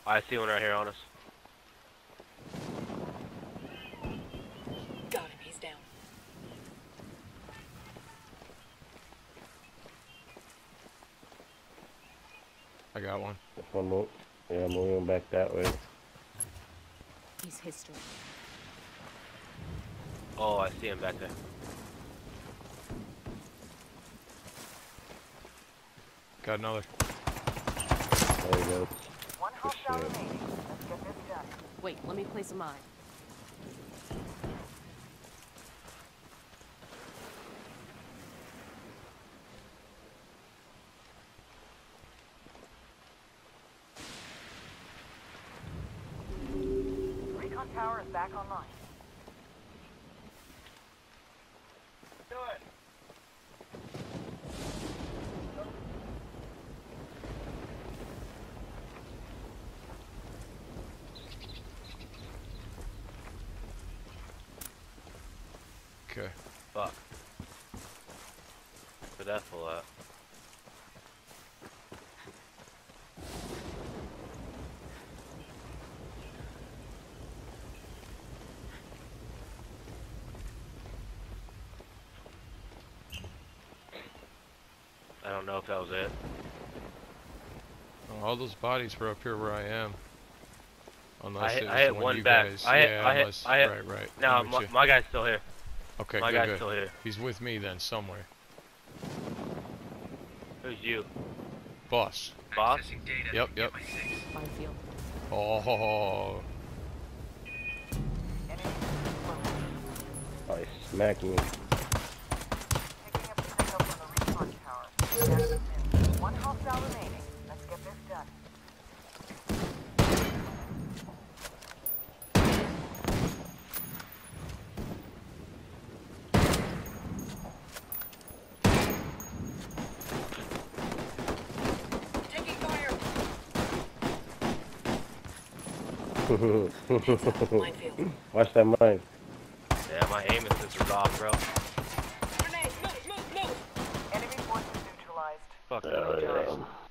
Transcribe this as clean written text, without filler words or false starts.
I see one right here on us. Got him, he's down. I got one. This one move. Yeah, moving back that way. He's history. Oh, I see him back there. Got another. There he goes. One hostile remaining. Let's get this done. Wait, let me place a mine. Recon tower is back online. Do it. Okay. Fuck. Where'd that fall at? I don't know if that was it. Oh, all those bodies were up here where I am. Unless it was I hit the one you back. guys. I hit, yeah, I hit, unless, I hit. right. No, I'm with you. my guy's still here. Okay, My good, guy's good. still here. He's with me then, somewhere. Who's you? Boss. Boss? Yep. Fine field. Oh. Enemy Oh, he's smacking me. picking up the signal from the recon tower. Gas is in. One hostile remaining. Let's get this done. Taking fire! Minefield. Watch that mine. Yeah, my aim assist was off, bro. Grenade! Move! Enemy forces neutralized. Fuck. Oh, yeah.